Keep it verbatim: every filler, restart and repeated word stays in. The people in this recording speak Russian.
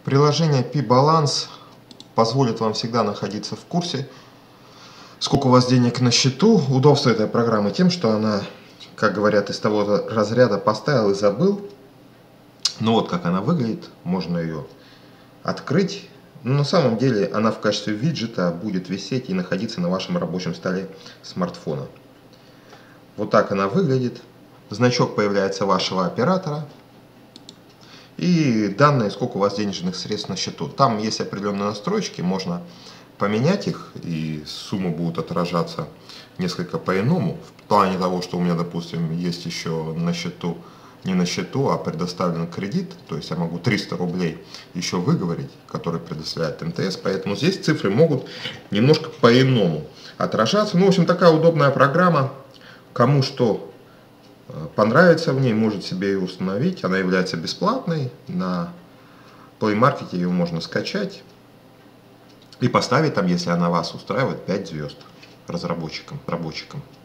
Приложение P-Balance позволит вам всегда находиться в курсе, сколько у вас денег на счету. Удобство этой программы тем, что она, как говорят, из того разряда поставил и забыл. Ну вот как она выглядит, можно ее открыть. Но на самом деле она в качестве виджета будет висеть и находиться на вашем рабочем столе смартфона. Вот так она выглядит. Значок появляется вашего оператора. И данные, сколько у вас денежных средств на счету. Там есть определенные настройки, можно поменять их, и суммы будут отражаться несколько по-иному. В плане того, что у меня, допустим, есть еще на счету, не на счету, а предоставлен кредит, то есть я могу триста рублей еще выговорить, который предоставляет эм тэ эс, поэтому здесь цифры могут немножко по-иному отражаться. Ну, в общем, такая удобная программа. Кому что понравится в ней, может себе ее установить. Она является бесплатной. На Play Market ее можно скачать и поставить там, если она вас устраивает, пять звезд разработчикам. разработчикам.